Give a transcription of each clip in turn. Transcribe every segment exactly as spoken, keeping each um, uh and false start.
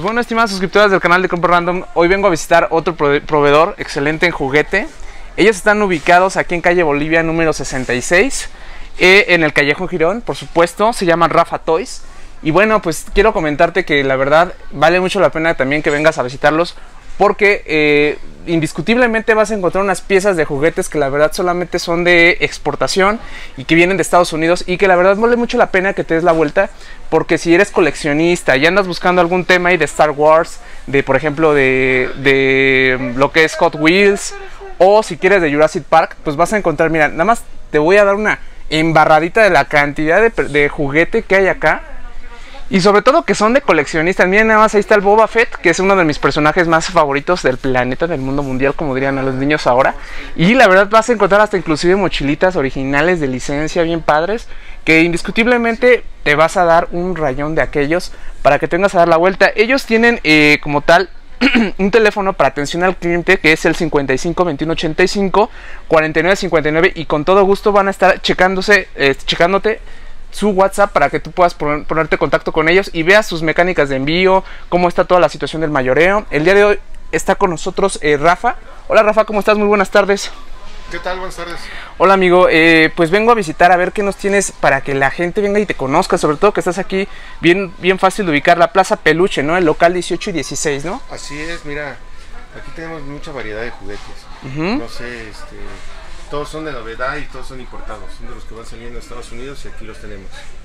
bueno, estimadas suscriptoras del canal de Compra Random, hoy vengo a visitar otro proveedor excelente en juguete. Ellos están ubicados aquí en calle Bolivia número sesenta y seis, eh, en el Callejón Girón, por supuesto. Se llaman Rafa Toys. Y bueno, pues quiero comentarte que la verdad vale mucho la pena también que vengas a visitarlos, porque eh, indiscutiblemente vas a encontrar unas piezas de juguetes que la verdad solamente son de exportación y que vienen de Estados Unidos, y que la verdad vale mucho la pena que te des la vuelta, porque si eres coleccionista y andas buscando algún tema ahí de Star Wars, de por ejemplo de, de lo que es Hot Wheels, o si quieres de Jurassic Park, pues vas a encontrar, mira, nada más te voy a dar una embarradita de la cantidad de, de juguete que hay acá. Y sobre todo que son de coleccionistas. Miren nada más, ahí está el Boba Fett, que es uno de mis personajes más favoritos del planeta, del mundo mundial, como dirían a los niños ahora. Y la verdad vas a encontrar hasta inclusive mochilitas originales de licencia bien padres, que indiscutiblemente te vas a dar un rayón de aquellos para que tengas a dar la vuelta. Ellos tienen eh, como tal un teléfono para atención al cliente, que es el cincuenta y cinco veintiuno ochenta y cinco cuarenta y nueve cincuenta y nueve, y con todo gusto van a estar checándose, eh, checándote su WhatsApp para que tú puedas poner, ponerte en contacto con ellos y veas sus mecánicas de envío, cómo está toda la situación del mayoreo. El día de hoy está con nosotros eh, Rafa. Hola Rafa, ¿cómo estás? Muy buenas tardes. ¿Qué tal? Buenas tardes. Hola amigo, eh, pues vengo a visitar a ver qué nos tienes para que la gente venga y te conozca, sobre todo que estás aquí bien, bien fácil de ubicar, la Plaza Peluche, ¿no? El local dieciocho y dieciséis, ¿no? Así es, mira, aquí tenemos mucha variedad de juguetes. Uh-huh. No sé, este... todos son de novedad y todos son importados. Son de los que van saliendo de Estados Unidos y aquí los tenemos.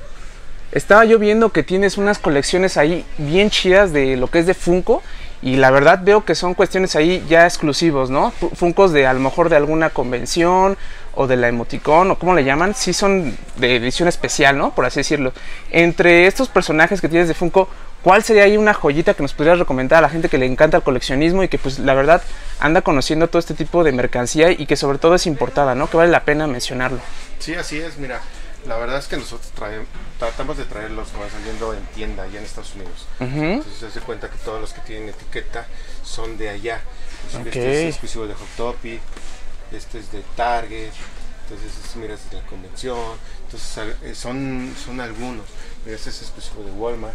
Estaba yo viendo que tienes unas colecciones ahí bien chidas de lo que es de Funko. Y la verdad veo que son cuestiones ahí ya exclusivos, ¿no? Funkos de a lo mejor de alguna convención o de la Emoticon, o como le llaman. Sí son de edición especial, ¿no? Por así decirlo. Entre estos personajes que tienes de Funko, ¿cuál sería ahí una joyita que nos pudieras recomendar a la gente que le encanta el coleccionismo y que pues la verdad anda conociendo todo este tipo de mercancía y que sobre todo es importada, ¿no? Que vale la pena mencionarlo. Sí, así es, mira, la verdad es que nosotros traemos, tratamos de traer los que van saliendo en tienda allá en Estados Unidos. Uh-huh. Entonces se hace cuenta que todos los que tienen etiqueta son de allá. Okay. Este es exclusivo de Hot Topic, este es de Target, entonces mira, este es de la convención, entonces son, son algunos. Mira, este es exclusivo de Walmart.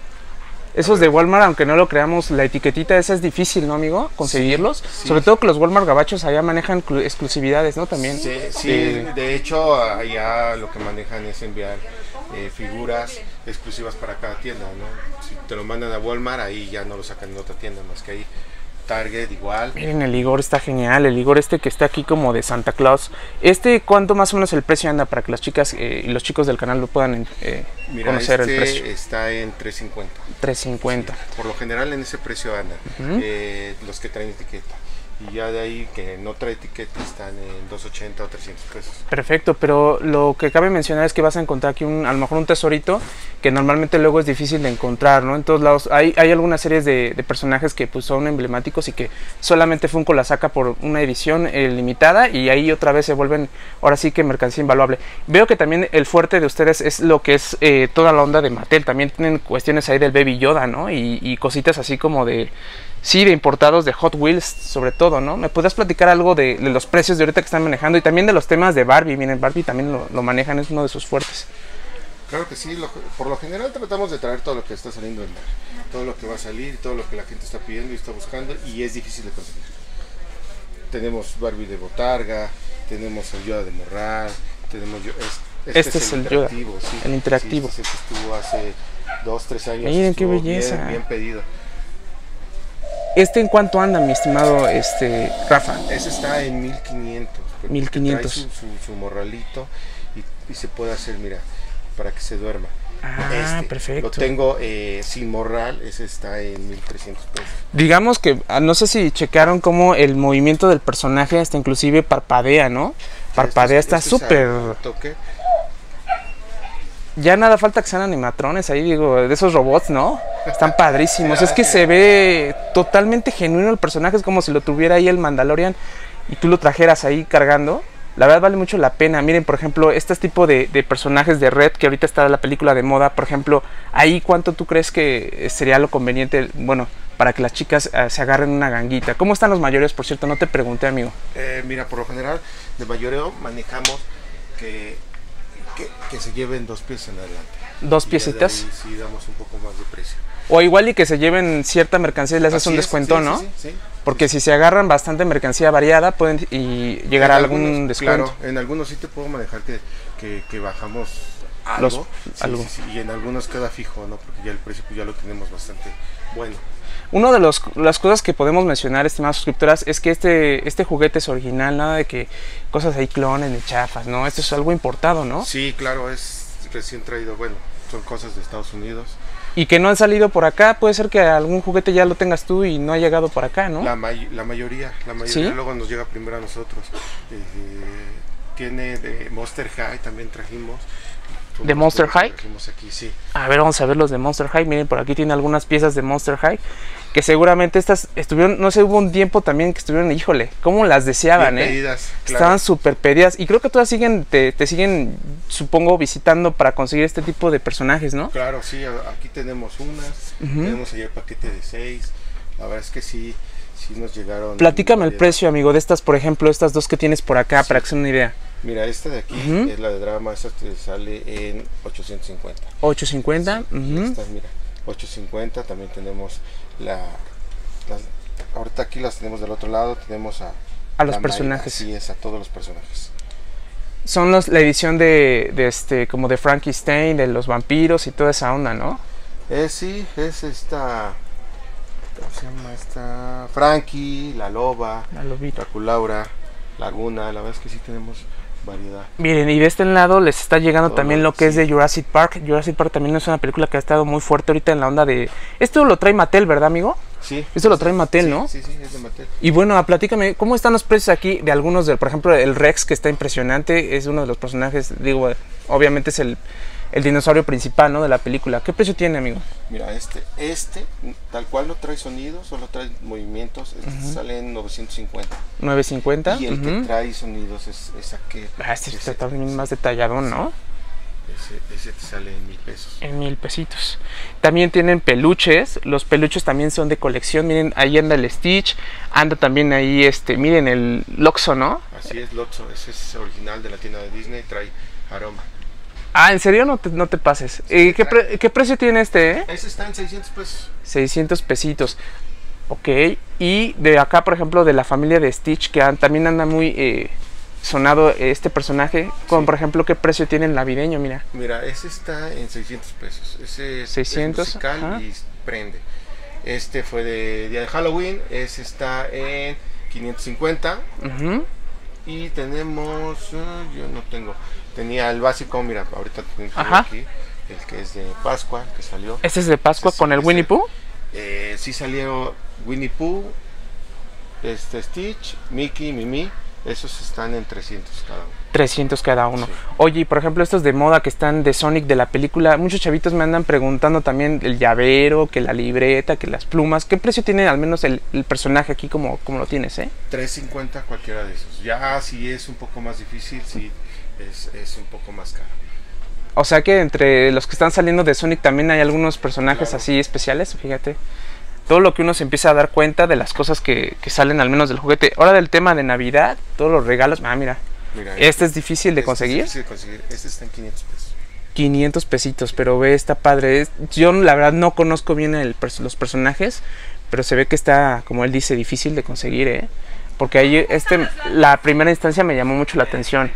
Esos de Walmart, aunque no lo creamos, la etiquetita esa es difícil, ¿no, amigo? Conseguirlos. Sí, sí. Sobre todo que los Walmart gabachos allá manejan exclusividades, ¿no? También. Sí, sí eh, de hecho allá lo que manejan es enviar eh, figuras exclusivas para cada tienda, ¿no? Si te lo mandan a Walmart, ahí ya no lo sacan en otra tienda más que ahí. Target igual. Miren, el Igor está genial, el Igor este que está aquí como de Santa Claus. Este, ¿cuánto más o menos el precio anda para que las chicas eh, y los chicos del canal lo puedan eh, Mira, conocer este el precio? Está en tres cincuenta. tres cincuenta. Sí, por lo general en ese precio andan uh-huh. eh, los que traen etiqueta. Y ya de ahí que no trae etiqueta están en doscientos ochenta o trescientos pesos. Perfecto, pero lo que cabe mencionar es que vas a encontrar aquí un, a lo mejor un tesorito que normalmente luego es difícil de encontrar, ¿no? En todos lados hay, hay algunas series de, de personajes que pues son emblemáticos y que solamente Funko la saca por una edición eh, limitada, y ahí otra vez se vuelven ahora sí que mercancía invaluable. Veo que también el fuerte de ustedes es lo que es eh, toda la onda de Mattel. También tienen cuestiones ahí del Baby Yoda, ¿no? Y, y cositas así como de... sí, de importados de Hot Wheels, sobre todo, ¿no? ¿Me podrías platicar algo de, de los precios de ahorita que están manejando y también de los temas de Barbie? Miren, Barbie también lo, lo manejan, es uno de sus fuertes. Claro que sí, lo, por lo general tratamos de traer todo lo que está saliendo del mar, todo lo que va a salir, todo lo que la gente está pidiendo y está buscando, y es difícil de conseguir. Tenemos Barbie de botarga, tenemos el Yoda de morral, tenemos... Este, este es, es el, el Yoda, sí, el interactivo. Sí, este se estuvo hace dos, tres años. Miren qué belleza. Bien, bien pedido. ¿Este en cuánto anda, mi estimado este, Rafa? Ese está en mil quinientos. mil quinientos. Trae su, su, su morralito y, y se puede hacer, mira, para que se duerma. Ah, este, perfecto. Lo tengo eh, sin morral, ese está en mil trescientos pesos. Digamos que, no sé si checaron cómo el movimiento del personaje hasta inclusive parpadea, ¿no? Parpadea, este, está súper... Este ya nada falta que sean animatrones ahí, digo, de esos robots, ¿no? Están padrísimos. Es que se ve totalmente genuino el personaje, es como si lo tuviera ahí el Mandalorian y tú lo trajeras ahí cargando. La verdad vale mucho la pena. Miren, por ejemplo, este tipo de, de personajes de Red, que ahorita está la película de moda, por ejemplo, ahí ¿cuánto tú crees que sería lo conveniente, bueno, para que las chicas uh, se agarren una ganguita? ¿Cómo están los mayoreos, por cierto? No te pregunté, amigo. Eh, mira, por lo general, de mayoreo manejamos que... Que, que se lleven dos pies en adelante. Dos y piecitas. Ya de ahí sí damos un poco más de precio. O igual y que se lleven cierta mercancía y les haces Así un es, descuento, sí, ¿no? Sí, sí, sí. Porque si se agarran bastante mercancía variada, pueden y llegar a algún algunos, descuento. Claro, en algunos sí te puedo manejar que, que, que bajamos algo, Los, sí, algo. Sí, sí, y en algunos queda fijo, ¿no? Porque ya el precio pues, ya lo tenemos bastante bueno. Una de los, las cosas que podemos mencionar, estimadas suscriptoras, es que este, este juguete es original, nada de que cosas ahí clones ni chafas, ¿no? Esto es algo importado, ¿no? Sí, claro, es recién traído, bueno, son cosas de Estados Unidos. Y que no han salido por acá, puede ser que algún juguete ya lo tengas tú y no ha llegado por acá, ¿no? La, may la mayoría, la mayoría ¿Sí? Luego nos llega primero a nosotros. Eh, tiene de Monster High, también trajimos. ¿De Monster High? Trajimos aquí, sí. A ver, vamos a ver los de Monster High. Miren, por aquí tiene algunas piezas de Monster High. Que seguramente estas estuvieron, no sé, hubo un tiempo también que estuvieron, híjole, cómo las deseaban, Bien ¿eh? pedidas, claro. Estaban súper pedidas. Y creo que todas siguen, te, te siguen, supongo, visitando para conseguir este tipo de personajes, ¿no? Claro, sí, aquí tenemos unas. Uh-huh. Tenemos ahí el paquete de seis. La verdad es que sí, sí nos llegaron. Platícame el precio, amigo, de estas, por ejemplo, estas dos que tienes por acá, sí, para que se den una idea. Mira, esta de aquí uh-huh. es la de drama, esta te sale en ochocientos cincuenta. ochocientos cincuenta, sí, uh-huh. Esta, mira, ochocientos cincuenta. También tenemos la, las, ahorita aquí las tenemos del otro lado, tenemos a, a los personajes. Sí, es a todos los personajes. Son los, la edición de, de este, como de Frankenstein, de los vampiros y toda esa onda, ¿no? Eh, sí, es esta, ¿cómo se llama esta? Frankie, la loba, la lobita, Draculaura, Laguna. La verdad es que sí tenemos variedad. Miren, y de este lado les está llegando Todo, también lo que sí. es de Jurassic Park. Jurassic Park también es una película que ha estado muy fuerte ahorita en la onda de... Esto lo trae Mattel, ¿verdad, amigo? Sí. Esto lo trae Mattel, sí, ¿no? Sí, sí, es de Mattel. Y bueno, platícame, ¿cómo están los precios aquí de algunos de, por ejemplo, el Rex, que está impresionante? Es uno de los personajes, digo, obviamente es el, el dinosaurio principal, ¿no? De la película. ¿Qué precio tiene, amigo? Mira, este, este, tal cual no trae sonido, solo trae movimientos, este uh-huh. sale en novecientos cincuenta. novecientos cincuenta. Y el uh-huh. que trae sonidos es, es aquel. Ah, este está también más detalladón, ¿no? Ese, ese te sale en mil pesos. En mil pesitos. También tienen peluches. Los peluches también son de colección. Miren, ahí anda el Stitch. Anda también ahí, este, miren el Lotso, ¿no? Así es, Lotso. Ese es original de la tienda de Disney. Trae aroma. Ah, ¿en serio? No te, no te pases. Sí, eh, ¿qué, pre ¿Qué precio tiene este, eh? Ese está en seiscientos pesos. seiscientos pesitos. Ok. Y de acá, por ejemplo, de la familia de Stitch, que han, también anda muy... Eh, sonado este personaje, con sí. por ejemplo, ¿qué precio tiene el navideño? Mira. Mira, ese está en seiscientos pesos. Ese seiscientos, es musical ajá. y prende. Este fue de día de Halloween, ese está en quinientos cincuenta. Uh-huh. Y tenemos, uh, yo no tengo, tenía el básico, mira, ahorita tengo aquí, el que es de Pascua, que salió. ¿Este es de Pascua ese, con el ese, Winnie Pooh? Eh, sí salió Winnie Pooh, este Stitch, Mickey, Mimi. Esos están en trescientos cada uno. trescientos cada uno. Sí. Oye, y por ejemplo, estos de moda que están de Sonic de la película, muchos chavitos me andan preguntando también el llavero, que la libreta, que las plumas. ¿Qué precio tiene al menos el, el personaje aquí como, como lo tienes, eh? tres cincuenta cualquiera de esos. Ya si es un poco más difícil, sí es, es un poco más caro. O sea que entre los que están saliendo de Sonic también hay algunos personajes claro. así especiales, fíjate. Todo lo que uno se empieza a dar cuenta de las cosas que, que salen al menos del juguete. Ahora del tema de Navidad, todos los regalos. Ah, mira. mira este, este es difícil de este conseguir. Es difícil de conseguir. Este está en quinientos pesos. quinientos pesitos, pero ve, está padre. Yo la verdad no conozco bien el, los personajes, pero se ve que está, como él dice, difícil de conseguir, ¿eh? Porque ahí, este, la primera instancia me llamó mucho la atención.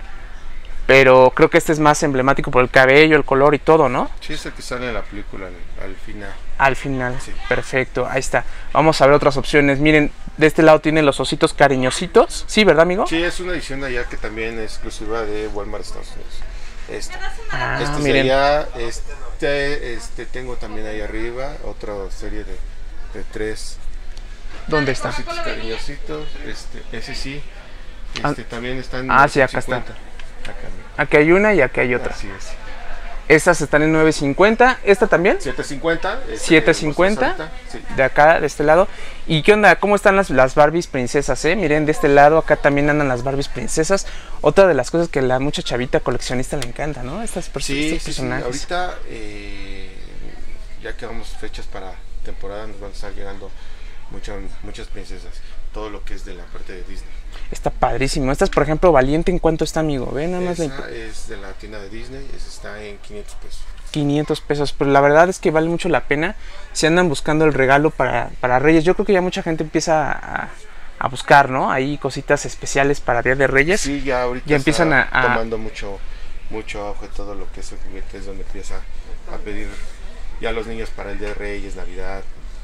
Pero creo que este es más emblemático por el cabello, el color y todo, ¿no? Sí, es el que sale en la película al, al final. Al final, sí. Perfecto, ahí está. Vamos a ver otras opciones. Miren, de este lado tiene los ositos cariñositos. Sí, ¿verdad, amigo? Sí, es una edición de allá que también es exclusiva de Walmart Estados Unidos. Esta. Ah, este es miren. de allá, este, este tengo también ahí arriba, otra serie de, de tres. ¿Dónde está? Ositos cariñositos, este, ese sí. Este ah, también está en Ah, sí, acá está. Acá, aquí hay una y aquí hay otra. Así es. Estas están en nueve cincuenta. ¿Esta también? siete cincuenta. Este siete cincuenta. Sí. De acá, de este lado. ¿Y qué onda? ¿Cómo están las, las Barbies princesas? Eh? Miren, de este lado acá también andan las Barbies princesas. Otra de las cosas que a la mucha chavita coleccionista le encanta, ¿no? Estas pers sí, estos sí, personajes. Sí. Ahorita, eh, ya que vamos fechas para temporada, nos van a estar llegando muchas, muchas princesas. Todo lo que es de la parte de Disney. Está padrísimo. Estas, por ejemplo, Valiente, ¿en cuánto está, amigo? Ve nada más. Esa la... es de la tienda de Disney, esa está en quinientos pesos. quinientos pesos, pero la verdad es que vale mucho la pena si andan buscando el regalo para, para Reyes. Yo creo que ya mucha gente empieza a, a buscar, ¿no? Hay cositas especiales para Día de Reyes. Sí, ya ahorita ya empiezan a, a tomando mucho, mucho auge todo lo que es el juguete, es donde empieza a pedir ya a los niños para el Día de Reyes, Navidad.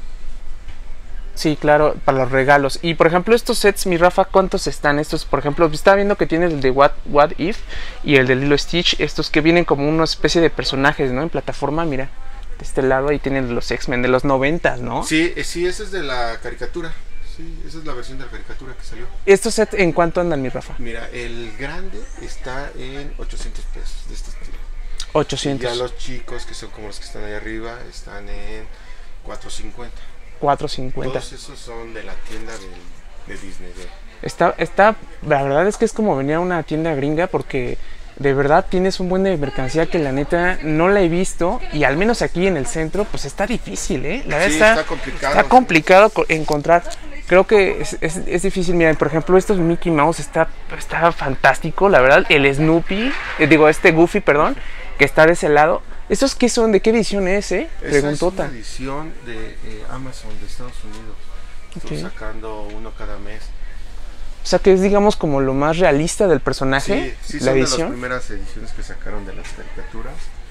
Sí, claro, para los regalos. Y por ejemplo, estos sets, mi Rafa, ¿cuántos están? Estos, por ejemplo, estaba viendo que tiene el de What, What If y el de Lilo Stitch, estos que vienen como una especie de personajes, ¿no? En plataforma, mira, de este lado ahí tienen los X-Men de los noventas, ¿no? Sí, sí, ese es de la caricatura. Sí, esa es la versión de la caricatura que salió. ¿Estos sets en cuánto andan, mi Rafa? Mira, el grande está en ochocientos pesos de este estilo. ochocientos. Y ya los chicos, que son como los que están ahí arriba, están en cuatrocientos cincuenta. cuatrocientos cincuenta. Todos esos son de la tienda de, de Disney. De... Está, está, la verdad es que es como venir a una tienda gringa porque de verdad tienes un buen de mercancía que la neta no la he visto y al menos aquí en el centro pues está difícil, ¿eh? La verdad sí, está, está complicado. Está complicado encontrar. Creo que es, es, es difícil. Miren, por ejemplo, estos Mickey Mouse está, está fantástico, la verdad. El Snoopy, eh, digo, este Goofy, perdón, que está de ese lado. ¿Estos qué son? ¿De qué edición es, eh? Preguntota. Esa es una edición de eh, Amazon de Estados Unidos. Estoy okay. sacando uno cada mes. O sea que es, digamos, como lo más realista del personaje. Sí, sí, la son edición. de las primeras ediciones que sacaron de las caricaturas.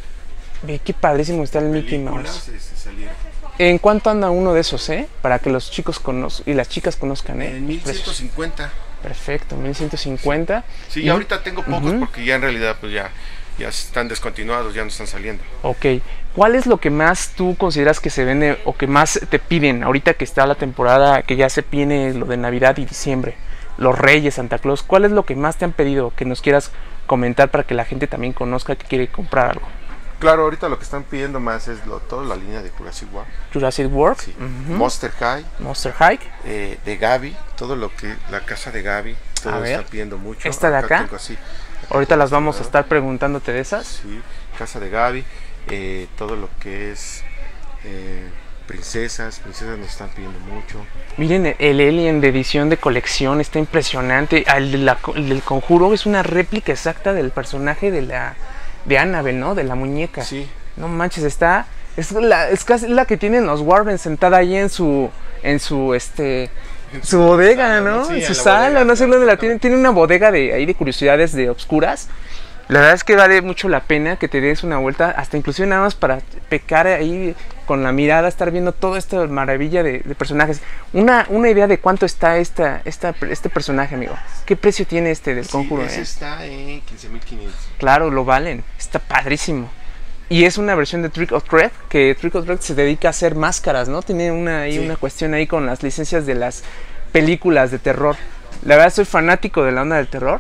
Ve qué padrísimo está el Mickey Mouse. Se, se salieron. ¿En cuánto anda uno de esos, eh? Para que los chicos conozcan y las chicas conozcan, eh. En mil ciento cincuenta. Perfecto, mil ciento cincuenta. Sí, y ahorita tengo pocos uh-huh. porque ya en realidad pues ya, ya están descontinuados, ya no están saliendo. Ok. ¿Cuál es lo que más tú consideras que se vende o que más te piden ahorita que está la temporada, que ya se viene lo de Navidad y diciembre? Los Reyes, Santa Claus. ¿Cuál es lo que más te han pedido que nos quieras comentar para que la gente también conozca que quiere comprar algo? Claro, ahorita lo que están pidiendo más es lo, toda la línea de Jurassic World. Jurassic World. Sí. Uh-huh. Monster High. Monster High. Eh, de Gaby, todo lo que, la casa de Gaby, todos están pidiendo mucho. ¿Esta de acá? Tengo así, acá ahorita las vamos a estar preguntándote de esas. Sí, casa de Gaby, eh, todo lo que es eh, princesas, princesas nos están pidiendo mucho. Miren, el Alien de edición de colección está impresionante. El, de la, el del Conjuro es una réplica exacta del personaje de la... de Annabelle, ¿no? De la muñeca. Sí. No manches, está... Es, la, es casi la que tienen los Warren sentada ahí en su... En su, este... En su bodega, ¿no? Sí, en su en sala, bodega, no sé dónde la tienen. Tiene una bodega de ahí de curiosidades de obscuras. La verdad es que vale mucho la pena que te des una vuelta, hasta inclusive nada más para pecar ahí con la mirada, estar viendo toda esta maravilla de, de personajes. Una, una idea de cuánto está esta, esta, este personaje, amigo. ¿Qué precio tiene este del Conjuro? Sí, ese eh? está en quince mil quinientos. Claro, lo valen. Está padrísimo. Y es una versión de Trick or Treat, que Trick or Treat se dedica a hacer máscaras, ¿no? Tiene una, ahí, sí. una cuestión ahí con las licencias de las películas de terror. La verdad soy fanático de la onda del terror.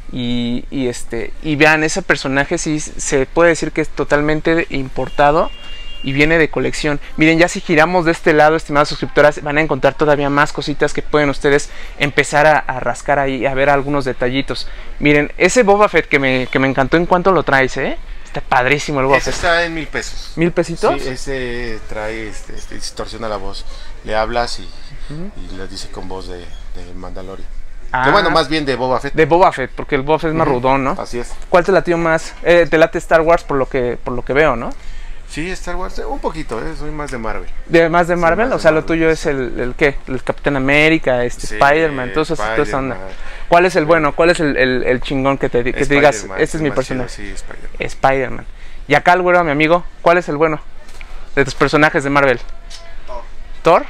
Y, y este y vean, ese personaje sí se puede decir que es totalmente importado y viene de colección. Miren, ya si giramos de este lado, estimadas suscriptoras, van a encontrar todavía más cositas que pueden ustedes empezar a, a rascar ahí, a ver algunos detallitos. Miren, ese Boba Fett que me, que me encantó, ¿en cuánto lo traes, eh? Está padrísimo el Boba Fett. Ese está en mil pesos. ¿Mil pesitos? Sí, ese trae, este, este, distorsiona la voz. Le hablas y, uh-huh. y le dice con voz de, de Mandalorian. Ah, que bueno, más bien de Boba Fett. De Boba Fett, porque el Boba Fett es más uh-huh. rudón, ¿no? Así es. ¿Cuál te latió más? Eh, te late Star Wars por lo que por lo que veo, ¿no? Sí, Star Wars, un poquito, ¿eh? Soy más de Marvel. ¿De más de Marvel? Sí, más o sea, de lo Marvel, tuyo sí. es el, el ¿qué? El Capitán América, este sí, Spider-Man, entonces toda esa onda. ¿Cuál es el bueno? ¿Cuál es el, el, el chingón que te, que te digas, este es mi personaje? Chido, sí, Spider-Man. Spider-Man. Y acá el güero, mi amigo, ¿cuál es el bueno de tus personajes de Marvel? Thor. ¿Thor?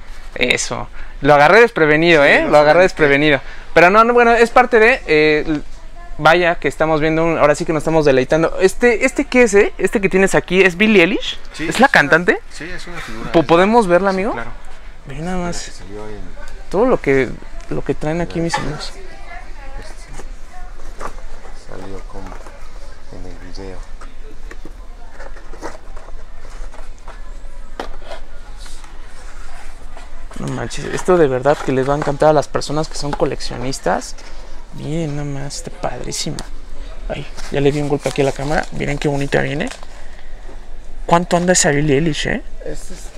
Eso. Lo agarré desprevenido, sí, ¿eh? Lo agarré desprevenido. Pero no, no, bueno, es parte de... Eh, vaya, que estamos viendo, un, ahora sí que nos estamos deleitando. Este, este ¿qué es, eh? Este que tienes aquí, ¿es Billie Eilish? Sí, ¿Es la cantante? Sí, es una figura. ¿Podemos verla, amigo? Sí, claro. Ve nada más. En... Todo lo que, lo que traen aquí mis amigos. Salió como en el video. No manches, esto de verdad que les va a encantar a las personas que son coleccionistas. Miren, nada más, está padrísima. Ay, ya le di un golpe aquí a la cámara. Miren qué bonita viene. ¿Cuánto anda esa Billie Eilish, eh? Este está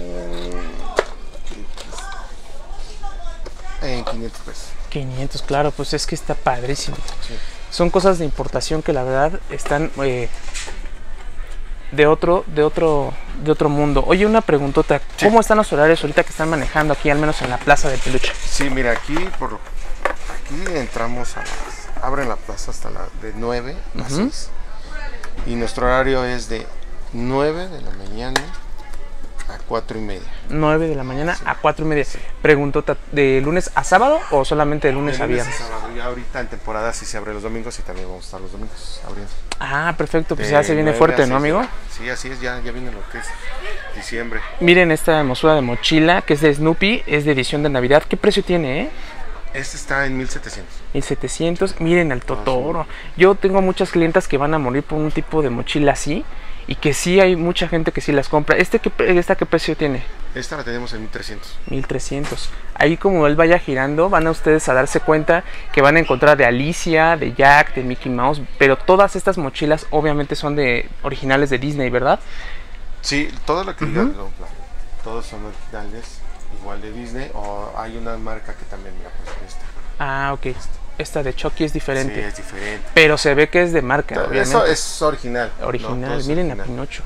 en, en quinientos pesos. quinientos, claro, pues es que está padrísimo. Sí. Son cosas de importación que la verdad están... Eh, de otro, de otro, de otro mundo. Oye, una preguntota, Sí. ¿cómo están los horarios ahorita que están manejando aquí, al menos en la plaza de peluche? Sí, mira, aquí por aquí entramos a las, abren la plaza hasta la de nueve a Ujú. seis. Y nuestro horario es de nueve de la mañana a cuatro y media. nueve de la mañana a cuatro y media. Preguntota, ¿de lunes a sábado o solamente de lunes De a lunes viernes? sábado. Ya ahorita en temporada sí se abre los domingos y también vamos a estar los domingos abriendo. Ah, perfecto, pues De ya se viene nueve fuerte, a ¿no, seis. amigo? Sí, así es, ya, ya viene lo que es diciembre. Miren esta hermosura de mochila que es de Snoopy, es de edición de Navidad. ¿Qué precio tiene, eh? Este está en mil setecientos. mil setecientos. Miren el Totoro. Yo tengo muchas clientas que van a morir por un tipo de mochila así y que sí hay mucha gente que sí las compra. ¿Este qué, pre- esta qué precio tiene? Esta la tenemos en mil trescientos. mil trescientos. Ahí como él vaya girando, van a ustedes a darse cuenta que van a encontrar de Alicia, de Jack, de Mickey Mouse, pero todas estas mochilas obviamente son de originales de Disney, ¿verdad? Sí, todo lo que Ujú. digas, no, claro, todos son originales, igual de Disney, o hay una marca que también, mira, pues esta. Ah, ok. Esta de Chucky es diferente, Sí, es diferente. pero se ve que es de marca, Todo obviamente. Eso es original. ¿no? Original, Todo es miren a original. Pinocho.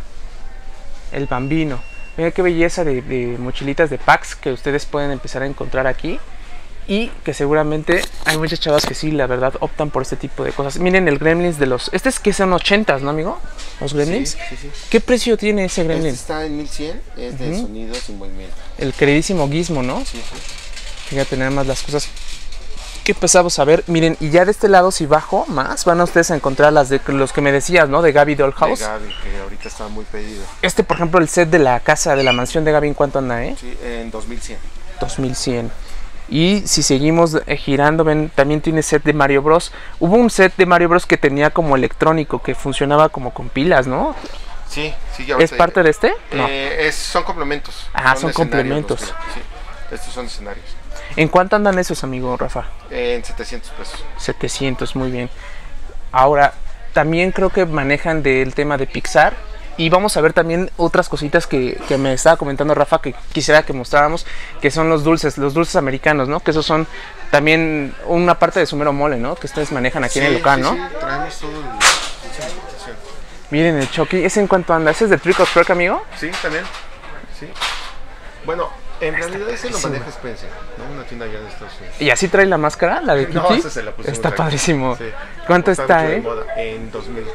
El Bambino. Mira qué belleza de, de mochilitas de packs que ustedes pueden empezar a encontrar aquí. Y que seguramente hay muchas chavas que sí, la verdad, optan por este tipo de cosas. Miren el Gremlins de los... Este es que son ochentas, ¿no, amigo? Los Gremlins. Sí, sí, sí. ¿Qué precio tiene ese Este Gremlin? está en mil cien, es de Ujú. sonido sin movimiento. El queridísimo Gizmo, ¿no? Sí, sí. Fíjate nada más las cosas que empezamos a ver. Miren, y ya de este lado, si bajo más, van a ustedes a encontrar las de los que me decías, ¿no? De Gabby Dollhouse. De Gaby, que ahorita está muy pedido. Este, por ejemplo, el set de la casa, de la mansión de Gabby, ¿en cuánto anda, eh? Sí, en dos mil cien. dos mil cien. Y si seguimos eh, girando, ven, también tiene set de Mario Bros. Hubo un set de Mario Bros que tenía como electrónico, que funcionaba como con pilas, ¿no? Sí, sí, ya ¿Es ahorita- parte de este? No. Eh, es, son complementos. Ah, son escenarios complementos. los que- sí, estos son escenarios. ¿En cuánto andan esos, amigo Rafa? En setecientos pesos. setecientos, muy bien. Ahora, también creo que manejan del tema de Pixar. Y vamos a ver también otras cositas que, que me estaba comentando Rafa que quisiera que mostráramos, que son los dulces, los dulces americanos, ¿no? Que esos son también una parte de su mero mole, ¿no? Que ustedes manejan aquí en el Sí, local, sí, ¿no? sí, traemos todo el... mucha información. Miren el Chucky, ¿ese en cuánto anda? ¿Ese es de Trick or Treat, amigo? Sí, también. Sí. Bueno, en realidad ese lo padrísimo. maneja Spencer, ¿no? Una tienda allá de Estados Unidos. ¿Y así trae la máscara, la de Kitty? No, esa se la pusimos Está aquí. padrísimo. Sí. ¿Cuánto Está está, mucho de eh? moda, en dos mil.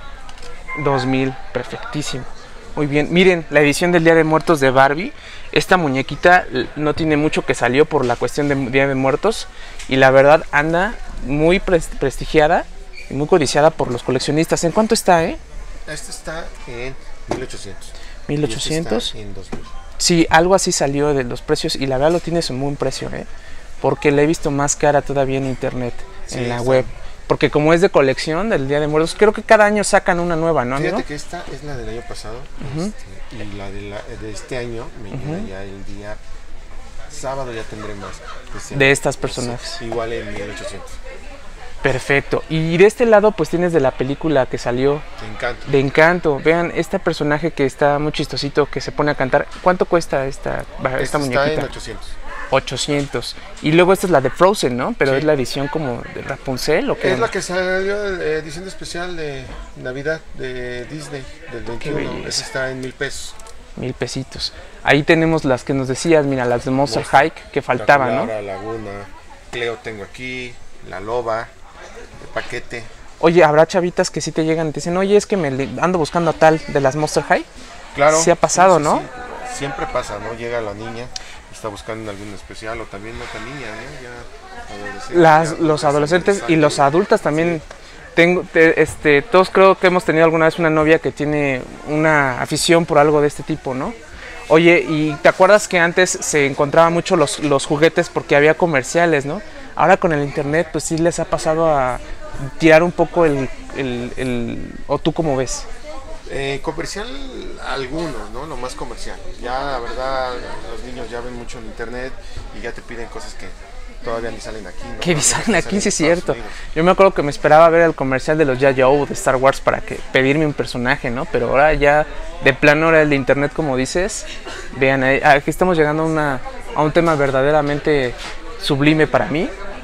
dos mil, perfectísimo. Muy bien, miren, la edición del Día de Muertos de Barbie. Esta muñequita l- no tiene mucho que salió por la cuestión de Día de Muertos. Y la verdad anda muy pres- prestigiada y muy codiciada por los coleccionistas. ¿En cuánto está, eh? Este está en mil ochocientos. mil Y este ochocientos. está en dos mil. Sí, algo así salió de los precios y la verdad lo tienes en buen precio, ¿eh? Porque la he visto más cara todavía en internet, Sí, en la está. web. Porque como es de colección del Día de Muertos, creo que cada año sacan una nueva, ¿no, amigo? Fíjate que esta es la del año pasado. Ujú. este, y la de, la de este año me llega Ujú. ya el día sábado, ya tendré más. este De año. estas personajes. Sí, igual en mil ochocientos. Perfecto. Y de este lado pues tienes de la película que salió Te encanta. de Encanto. Vean, este personaje que está muy chistosito, que se pone a cantar. ¿Cuánto cuesta esta, esta Este está en muñequita? ochocientos. ochocientos. Y luego esta es la de Frozen, ¿no? Pero Sí. es la edición como de Rapunzel ¿o qué? Es la que salió en eh, edición especial de Navidad de Disney del veintiuno. belleza. Esa está en mil pesos. Mil pesitos. Ahí tenemos las que nos decías, mira, las de Monster Monster. Hike que faltaban, ¿no? La Laguna, Cleo tengo aquí, La Loba, el paquete. Oye, ¿habrá chavitas que sí te llegan y te dicen, oye, es que me le- ando buscando a tal de las Monster High? Claro. Sí ha pasado, ¿no? sí. Siempre pasa, ¿no? Llega la niña, está buscando algún especial, o también otra niña, ¿no? Ya adolescente, Las, ya, los ya adolescentes y exacto. los adultos también. Tengo, te- este, todos creo que hemos tenido alguna vez una novia que tiene una afición por algo de este tipo, ¿no? Oye, ¿y te acuerdas que antes se encontraban mucho los, los juguetes porque había comerciales, ¿no? Ahora con el internet, pues sí les ha pasado a tirar un poco el... el, el ¿o tú cómo ves? Eh, comercial, algunos, ¿no? Lo más comercial. Ya, la verdad, los niños ya ven mucho en internet y ya te piden cosas que todavía ni salen aquí, ¿no? Que ni Todavía salen no aquí, sí en es Estados cierto. Unidos. Yo me acuerdo que me esperaba ver el comercial de los G I Joe de Star Wars para que pedirme un personaje, ¿no? Pero ahora ya de plano ahora el de internet, como dices, vean, ahí- aquí estamos llegando a, una, a un tema verdaderamente sublime para mí,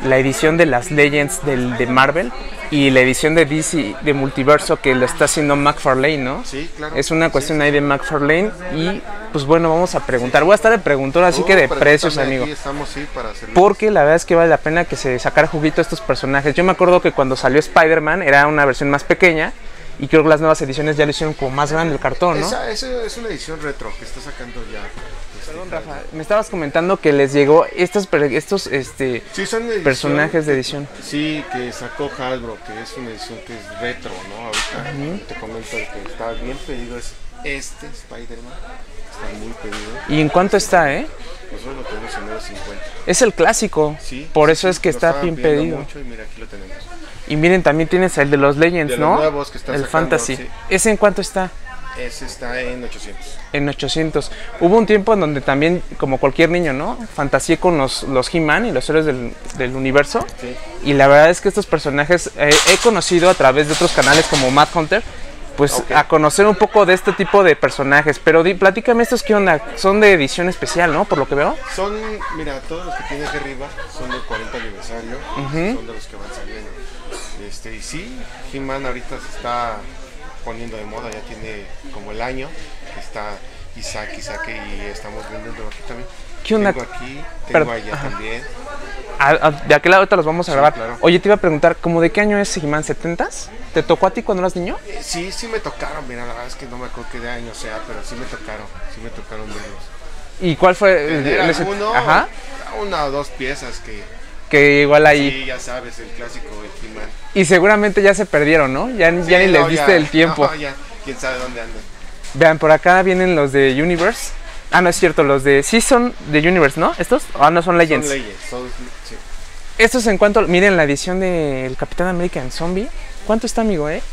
la edición de las Legends del, de Marvel y la edición de D C de Multiverso que lo está haciendo McFarlane, ¿no? Sí, claro. Es una cuestión sí, ahí de McFarlane y pues bueno, vamos a preguntar. Voy a estar de preguntor, así Oh, que de precios, amigo. Aquí estamos, sí, para hacerlo. Porque la verdad es que vale la pena que se sacara juguito a estos personajes. Yo me acuerdo que cuando salió Spider-Man era una versión más pequeña y creo que las nuevas ediciones ya lo hicieron como más grande el cartón, ¿no? Esa, esa es una edición retro que está sacando ya. Perdón, Rafa, me estabas comentando que les llegó estos, estos este, sí, son edición, personajes de edición. Sí, que sacó Hasbro, que es una edición que es retro, ¿no? Ahorita uh-huh. te comento que está bien pedido, es este Spider-Man, está muy pedido. ¿Y en cuánto está, eh? Nosotros lo tenemos en nueve cincuenta. Es el clásico, sí, por sí, eso es que lo está bien pedido. Mucho y mira, aquí lo tenemos. Y miren, también tienes el de los Legends, de ¿no? Los nuevos que están el sacando, Fantasy. Sí. ¿Ese en cuánto está? Ese está en ochocientos. En ochocientos. Hubo un tiempo en donde también, como cualquier niño, ¿no? Fantaseé con los, los He-Man y los héroes del, del universo. Sí. Y la verdad es que estos personajes eh, he conocido a través de otros canales como Mad Hunter, pues okay. a conocer un poco de este tipo de personajes. Pero di, platícame estos, ¿qué onda? Son de edición especial, ¿no? Por lo que veo. Son, mira, todos los que tienes aquí arriba son del cuarenta aniversario, uh-huh. son de los que van saliendo. Este, y sí, He-Man ahorita se está poniendo de moda, ya tiene como el año que está Isaac, Isaac y estamos viendo aquí también. ¿Qué onda? Tengo aquí, tengo Pero, allá ajá. también. A, a, de aquel lado te los vamos a sí, grabar. Claro. Oye, te iba a preguntar, ¿cómo de qué año es He-Man? ¿setentas? ¿Te tocó a ti cuando eras niño? Eh, sí, sí me tocaron, mira, la verdad es que no me acuerdo qué de año sea, pero sí me tocaron, sí me tocaron verlos. ¿Y cuál fue? El, el alguno, Ajá. Una o dos piezas que... Que igual ahí... Sí, ya sabes, el clásico de He-Man. Y seguramente ya se perdieron, ¿no? Ya, sí, ya ni no, les diste ya, el tiempo. No, ya, quién sabe dónde andan. Vean, por acá vienen los de Universe. Ah, no es cierto, los de... Sí son de Universe, ¿no? ¿Estos? Ah, no, son Legends. Son Legends, son, sí. Estos en cuanto... Miren la edición del Capitán América en Zombie. ¿Cuánto está, amigo, eh?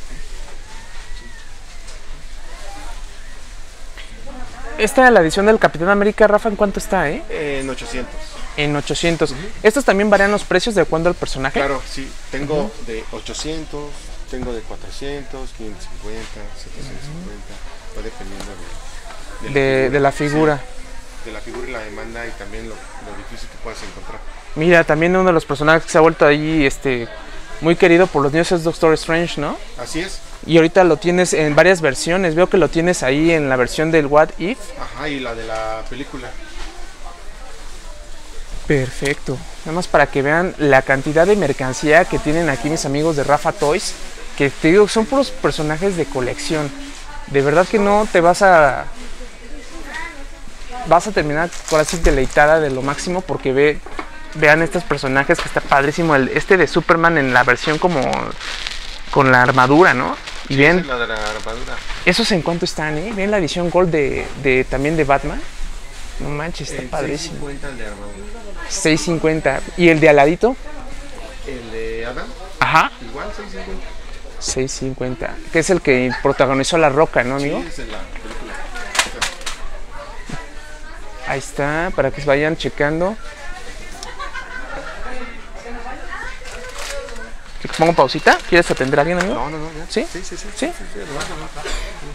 Esta, la edición del Capitán América, Rafa, ¿en cuánto está, eh? En ochocientos. En ochocientos. Uh-huh. ¿Estos también varían los precios de acuerdo al personaje? Claro, sí. Tengo uh-huh. de ochocientos, tengo de cuatrocientos, quinientos cincuenta, setecientos cincuenta. Uh-huh. Va dependiendo de, de, de, la, de la figura. Sí, de la figura y la demanda y también lo, lo difícil que puedas encontrar. Mira, también uno de los personajes que se ha vuelto ahí este, muy querido por los niños es Doctor Strange, ¿no? Así es. Y ahorita lo tienes en varias versiones. Veo que lo tienes ahí en la versión del What If. Ajá, y la de la película. Perfecto. Nada más para que vean la cantidad de mercancía que tienen aquí mis amigos de Rafa Toys. Que te digo, son puros personajes de colección. De verdad que no te vas a... Vas a terminar por así deleitada de lo máximo porque ve... Vean estos personajes que está padrísimo. El, este de Superman en la versión como... Con la armadura, ¿no? Y sí, bien, la de la armadura. ¿Esos en cuánto están, eh? ¿Ven la edición Gold de, de también de Batman? No manches, está el padrísimo. seis cincuenta el de armadura. seis cincuenta. ¿Y el de aladito? El de Adam. Ajá. Igual seis cincuenta. seis cincuenta. Que es el que protagonizó La Roca, ¿no, amigo? Sí, es en la película. Ahí está, para que vayan checando. ¿Pongo pausita? ¿Quieres atender a alguien, amigo? No, no, no. Ya. ¿Sí? Sí, sí, sí. ¿Sí? sí, sí, sí, no, no, no.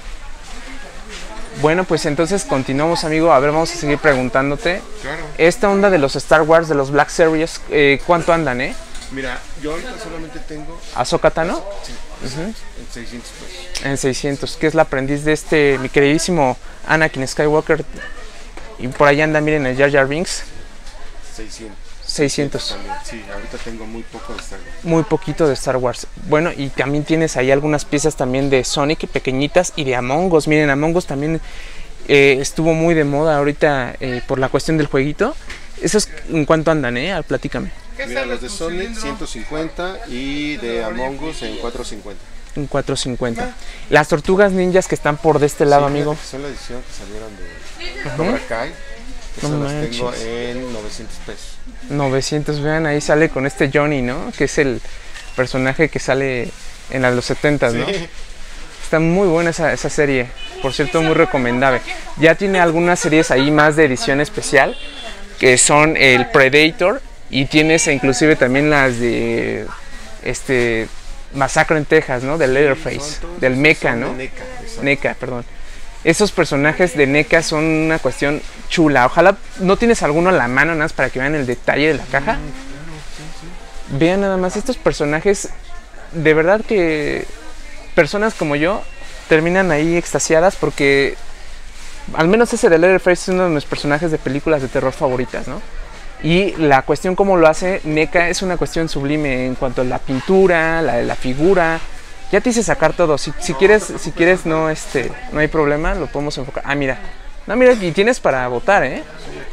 Bueno, pues entonces continuamos, amigo. A ver, vamos a seguir preguntándote. Claro. Esta onda de los Star Wars, de los Black Series, eh, ¿cuánto andan, eh? Mira, yo ahorita solamente tengo... ¿Ahsoka Tano? Sí, uh-huh. En seiscientos pesos. En seiscientos, que es la aprendiz de este, mi queridísimo Anakin Skywalker. Y por ahí anda, miren, el Jar Jar Binks. seiscientos. seiscientos. También. Sí, ahorita tengo muy poco de Star Wars. Muy poquito de Star Wars. Bueno, y también tienes ahí algunas piezas también de Sonic, pequeñitas, y de Among Us. Miren, Among Us también eh, estuvo muy de moda ahorita eh, por la cuestión del jueguito. ¿Esos en cuánto andan, eh? Platícame. Mira, los de Sonic ciento cincuenta y de Among Us en cuatrocientos cincuenta. En cuatrocientos cincuenta. Las tortugas ninjas que están por de este lado, sí, amigo. Son la edición que salieron de uh-huh. Cobra Kai. Eso no las tengo en novecientos pesos. novecientos, vean, ahí sale con este Johnny, ¿no? Que es el personaje que sale en la de los setentas, ¿no? Sí. Está muy buena esa, esa serie. Por cierto, muy recomendable. Ya tiene algunas series ahí más de edición especial, que son el Predator, y tienes inclusive también las de este Masacre en Texas, ¿no? Del Leatherface, sí, del Mecha, ¿no? De NECA, NECA, perdón. Esos personajes de NECA son una cuestión chula. Ojalá no tienes alguno a la mano, nada más para que vean el detalle de la caja. Vean nada más estos personajes. De verdad que personas como yo terminan ahí extasiadas porque al menos ese de Leatherface es uno de mis personajes de películas de terror favoritas, ¿no? Y la cuestión como lo hace NECA es una cuestión sublime en cuanto a la pintura, la de la figura. Ya te hice sacar todo. Si, si quieres, si quieres no, este, no hay problema, lo podemos enfocar. Ah, mira. No, mira, y tienes para votar, ¿eh?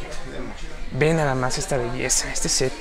Ve nada más esta belleza, este set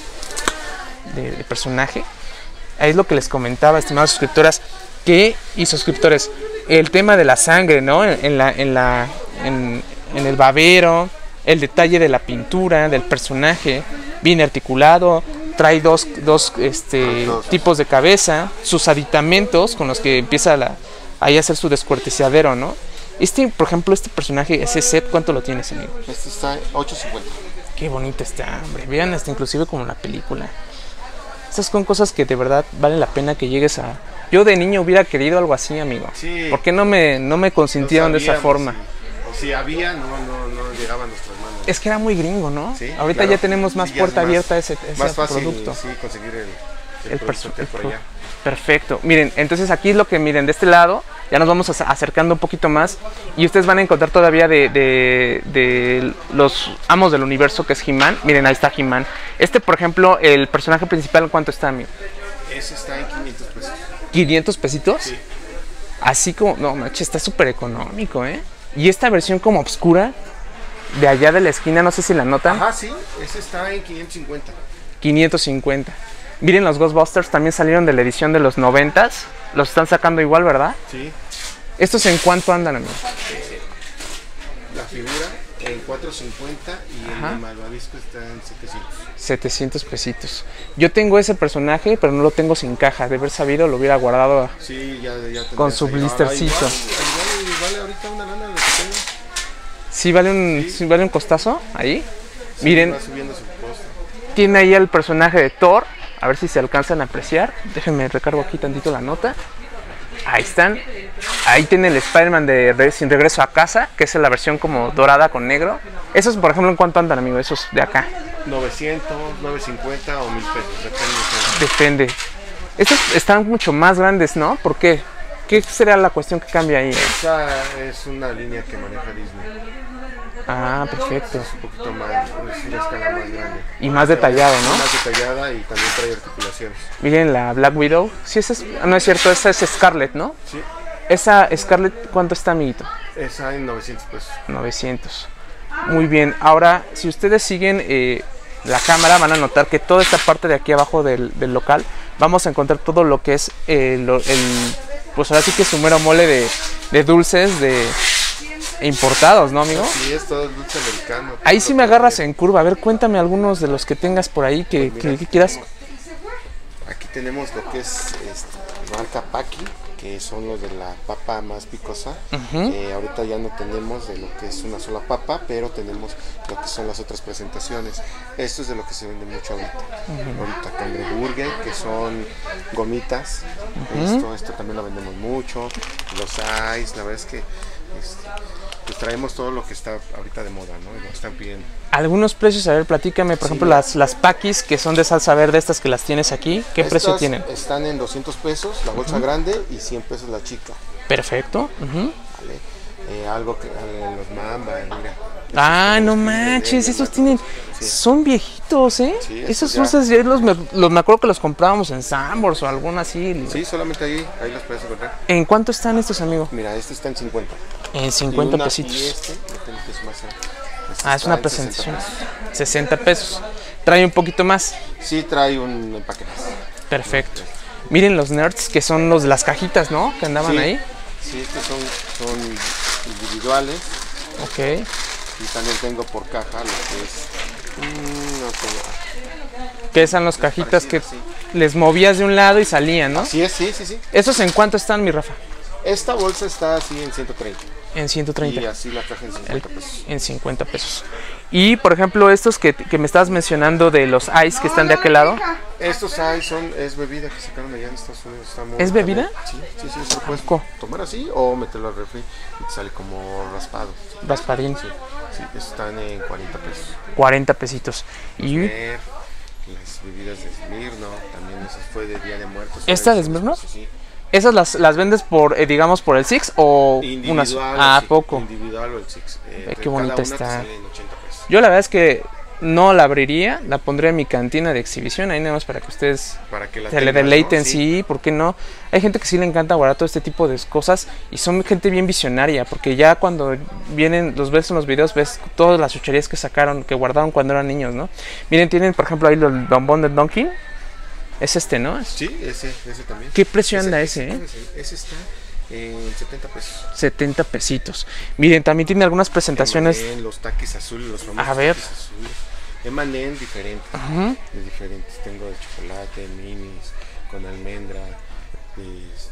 de, de personaje. Ahí es lo que les comentaba, estimadas suscriptoras que, y suscriptores. El tema de la sangre, ¿no? En, en, la, en, la, en, en el babero. El detalle de la pintura, del personaje, bien articulado, trae dos, dos este, tipos de cabeza, sus aditamentos con los que empieza la, ahí a hacer su descuartizadero, ¿no? Este, por ejemplo, este personaje, ese set, ¿cuánto lo tienes, amigo? Este está ocho cincuenta. Qué bonito está, hombre. Vean, hasta inclusive como la película. Estas son cosas que de verdad vale la pena que llegues a... Yo de niño hubiera querido algo así, amigo. Sí. ¿Por qué no me, no me consintieron de esa forma? Si, si había, no, no, no llegaban nuestras manos. Es que era muy gringo, ¿no? Sí, ahorita claro. ya tenemos más Sí, ya puerta es más, abierta a ese, ese más fácil, producto. Sí, conseguir el, el, El, producto que hay por allá. Perfecto. Miren, entonces aquí es lo que miren de este lado. Ya nos vamos acercando un poquito más. Y ustedes van a encontrar todavía de, de, de los amos del universo, que es He-Man. Miren, ahí está He-Man. Este, por ejemplo, el personaje principal, ¿cuánto está, amigo? Ese está en quinientos pesos. ¿quinientos pesitos? Sí. Así como, no, macho, está súper económico, ¿eh? Y esta versión como oscura, de allá de la esquina, no sé si la notan. Ajá, sí, ese está en quinientos cincuenta. quinientos cincuenta. Miren, los Ghostbusters también salieron de la edición de los noventas. Los están sacando igual, ¿verdad? Sí. ¿Estos en cuánto andan, amigo? Eh, la figura en cuatrocientos cincuenta y Ajá. el malvavisco está en setecientos. setecientos pesitos. Yo tengo ese personaje, pero no lo tengo sin caja. De haber sabido, lo hubiera guardado sí, ya, ya con su blistercito. Igual, igual, vale ahorita una lana lo que tengo. ¿Sí vale un, sí. ¿sí vale un costazo ahí? Sí, miren, va subiendo su costo. Tiene ahí el personaje de Thor. A ver si se alcanzan a apreciar. Déjenme recargo aquí tantito la nota. Ahí están. Ahí tiene el Spider-Man de Re Sin Regreso a Casa, que es la versión como dorada con negro. Esos, por ejemplo, ¿en cuánto andan, amigo? Esos de acá. novecientos, novecientos cincuenta o mil pesos. Depende. Depende. Estos están mucho más grandes, ¿no? ¿Por qué? ¿Qué sería la cuestión que cambia ahí? Esa es una línea que maneja Disney. Ah, perfecto. Es un poquito más, es una escala más grande. Y más detallado, ¿no? Más detallada y también trae articulaciones. Miren la Black Widow. Sí, esa es, no es cierto, esa es Scarlet, ¿no? Sí. Esa Scarlet, ¿cuánto está, amiguito? Esa en novecientos pesos. novecientos. Muy bien. Ahora, si ustedes siguen eh, la cámara, van a notar que toda esta parte de aquí abajo del, del local, vamos a encontrar todo lo que es eh, lo, el, pues ahora sí que es un mero mole de, de dulces, de... importados, ¿no, amigo? Sí, es todo dulce americano. Ahí sí me agarras en curva. A ver, cuéntame algunos de los que tengas por ahí que, pues mira, que, que quieras. Aquí tenemos lo que es este, marca Paqui, que son los de la papa más picosa. Uh-huh. eh, ahorita ya no tenemos de lo que es una sola papa, pero tenemos lo que son las otras presentaciones. Esto es de lo que se vende mucho ahorita. Uh-huh. Ahorita Cangreburger, que son gomitas. Uh-huh. Esto, esto también lo vendemos mucho. Los ice, la verdad es que este, pues traemos todo lo que está ahorita de moda, ¿no? Y lo que están pidiendo. Algunos precios, a ver, platícame, por sí, ejemplo, las, las paquis que son de salsa verde, estas que las tienes aquí, ¿qué estas precio tienen? Están en doscientos pesos la bolsa uh-huh. grande y cien pesos la chica. Perfecto. Uh-huh. Vale. Eh, algo que eh, los mamba, mira. Ah, no manches, de, esos tienen, sí. son viejitos, ¿eh? Sí, esos dulces, ya los, los, me acuerdo que los comprábamos en Sambors o alguna así. Sí, solamente ahí, ahí los puedes encontrar. ¿En cuánto están estos, amigos? Mira, este está en cincuenta. En cincuenta una, pesitos. Y este, que es más, este ah, es una presentación. sesenta pesos. ¿Trae un poquito más? Sí, trae un empaque más. Perfecto. Miren los nerds, que son los de las cajitas, ¿no? Que andaban sí. ahí. Sí, estos son, son individuales. Ok. Y también tengo por caja lo que es... Mmm, no tengo... Que son las cajitas que sí. les movías de un lado y salían, ¿no? Sí, sí, sí, sí. ¿Esos en cuánto están, mi Rafa? Esta bolsa está así en ciento treinta. En ciento treinta. Y así la caja en cincuenta pesos. En cincuenta pesos. Y, por ejemplo, estos que, que me estabas mencionando de los ice que están de aquel lado. Estos ice son, es bebida que sacaron allá en Estados Unidos. Está muy ¿Es bebida? También. Sí, sí, sí. Se lo puedes tomar así o meterlo al refri y te sale como raspado. Raspadín. Sí, sí, están en cuarenta pesos. cuarenta pesitos. Y... Ver, las bebidas de Smirnoff, también esas fue de Día de Muertos. ¿Esta de Smirnoff? Sí, sí. ¿Esas las, las vendes por, eh, digamos, por el Six o unas? Ah, sí, poco. Individual o el Six. Eh, Ve qué bonita está. ochenta pesos. Yo la verdad es que no la abriría, la pondría en mi cantina de exhibición, ahí nada más para que ustedes para que la se le deleiten, ¿no? Sí. sí, ¿por qué no? Hay gente que sí le encanta guardar todo este tipo de cosas y son gente bien visionaria, porque ya cuando vienen, los ves en los videos, ves todas las chucherías que sacaron, que guardaron cuando eran niños, ¿no? Miren, tienen por ejemplo ahí el bombón de Donkey, es este, ¿no? Sí, ese, ese también. ¿Qué precio anda ese, ese, eh? Ese, ese está en setenta pesos. setenta pesitos. Miren, también tiene algunas presentaciones. M and M, los taquis azules, los famosos A ver. taquis azules. M and M diferentes, uh-huh. de diferentes. Tengo de chocolate, minis, con almendra. De,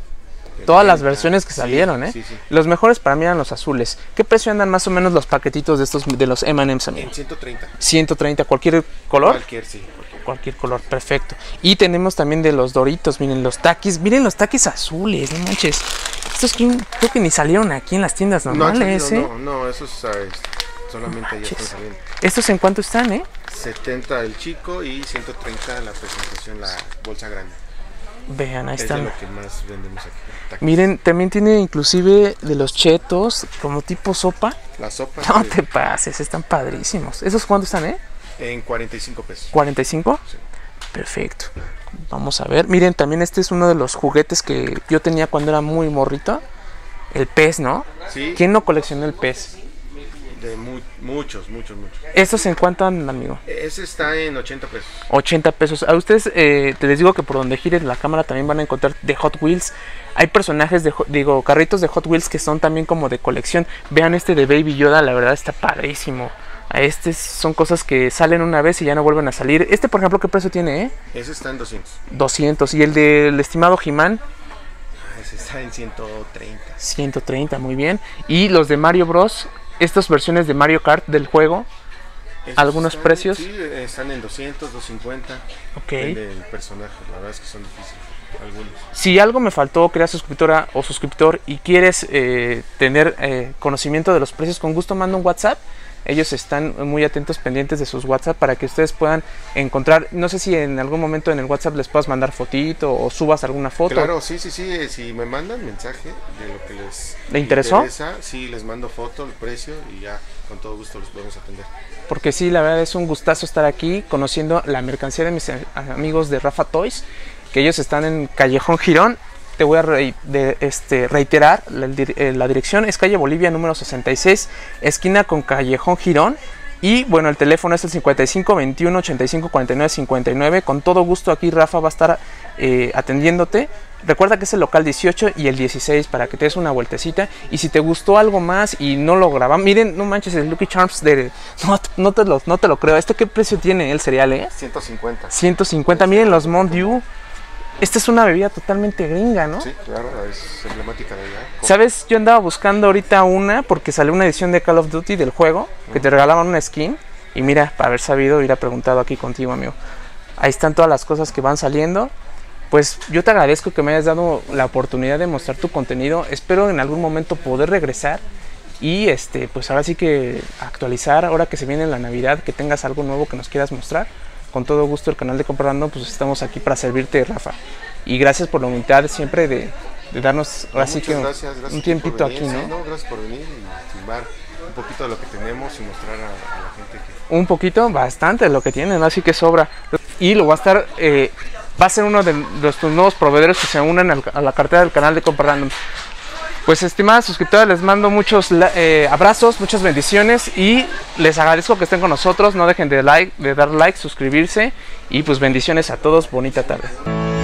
de Todas menta. las versiones que salieron, sí, ¿eh? Sí, sí. Los mejores para mí eran los azules. ¿Qué precio andan más o menos los paquetitos de estos de los M and M's, amigo? En ciento treinta. ciento treinta, ¿cualquier color? Cualquier, sí. Cualquier, cualquier color, perfecto. Y tenemos también de los Doritos, miren los taquis. Miren los taquis azules, no manches. Estos creo, creo que ni salieron aquí en las tiendas normales, no, ¿eh? No, no, esos ¿sabes? Solamente ya están saliendo. ¿Estos en cuánto están, eh? setenta el chico y ciento treinta la presentación, la bolsa grande. Vean, ahí es están. Es lo que más vendemos aquí. Taquis. Miren, también tiene inclusive de los chetos, como tipo sopa. La sopa. No sí. te pases, están padrísimos. ¿Esos cuánto están, eh? En cuarenta y cinco pesos. ¿cuarenta y cinco? Sí. Perfecto. Vamos a ver. Miren, también este es uno de los juguetes que yo tenía cuando era muy morrito. El pez, ¿no? Sí. ¿Quién no coleccionó el pez? De mu muchos, muchos, muchos. ¿Estos en cuánto andan, amigo? Ese está en ochenta pesos. ochenta pesos. A ustedes, eh, te les digo que por donde gires la cámara también van a encontrar de Hot Wheels. Hay personajes de, digo, carritos de Hot Wheels que son también como de colección. Vean este de Baby Yoda, la verdad está padrísimo. A este son cosas que salen una vez y ya no vuelven a salir. Este, por ejemplo, ¿qué precio tiene, eh? Ese está en doscientos. doscientos. ¿Y el del estimado He-Man? Ese está en ciento treinta. ciento treinta, muy bien. Y los de Mario Bros, estas versiones de Mario Kart del juego, Esos algunos están, precios. Sí, están en doscientos, doscientos cincuenta. Ok. Depende del personaje, la verdad es que son difíciles. Algunos. Si algo me faltó, que eras suscriptora o suscriptor y quieres eh, tener eh, conocimiento de los precios, con gusto manda un WhatsApp. Ellos están muy atentos, pendientes de sus WhatsApp para que ustedes puedan encontrar. No sé si en algún momento en el WhatsApp les puedas mandar fotito o subas alguna foto. Claro, sí, sí, sí. Si me mandan mensaje de lo que les ¿Le interesó? interesa, sí, les mando foto, el precio y ya con todo gusto los podemos atender. Porque sí, la verdad es un gustazo estar aquí conociendo la mercancía de mis amigos de Rafa Toys, que ellos están en Callejón Girón. Te voy a re de, este, reiterar, la, la dirección es calle Bolivia número sesenta y seis, esquina con Callejón Girón. Y bueno, el teléfono es el cincuenta y cinco veintiuno ochenta y cinco cuarenta y nueve cincuenta y nueve. Con todo gusto aquí Rafa va a estar eh, atendiéndote. Recuerda que es el local dieciocho y el dieciséis para que te des una vueltecita. Y si te gustó algo más y no lo grabamos, miren, no manches, el Lucky Charms de... No, no, te, lo, no te lo creo. ¿Este qué precio tiene el cereal, eh? ciento cincuenta. ciento cincuenta, miren los Mountain Dew. Esta es una bebida totalmente gringa, ¿no? Sí, claro, es emblemática de allá. ¿Sabes? Yo andaba buscando ahorita una porque salió una edición de Call of Duty del juego que te regalaban una skin. Y mira, para haber sabido, hubiera preguntado aquí contigo, amigo. Ahí están todas las cosas que van saliendo. Pues yo te agradezco que me hayas dado la oportunidad de mostrar tu contenido. Espero en algún momento poder regresar y este, pues ahora sí que actualizar. Ahora que se viene la Navidad, que tengas algo nuevo que nos quieras mostrar. Con todo gusto, el canal de Compra Random, pues estamos aquí para servirte, Rafa. Y gracias por la humildad siempre de, de darnos No, así que gracias, gracias un tiempito aquí, ¿no? Sí, no, gracias por venir y filmar un poquito de lo que tenemos y mostrar a, a la gente que... Un poquito, bastante de lo que tienen, así que sobra. Y lo va a estar, eh, va a ser uno de nuestros nuevos proveedores que se unan al, a la cartera del canal de Compra Random. Pues estimadas suscriptoras, les mando muchos eh, abrazos, muchas bendiciones y les agradezco que estén con nosotros. No dejen de, like, de dar like, suscribirse y pues bendiciones a todos. Bonita tarde.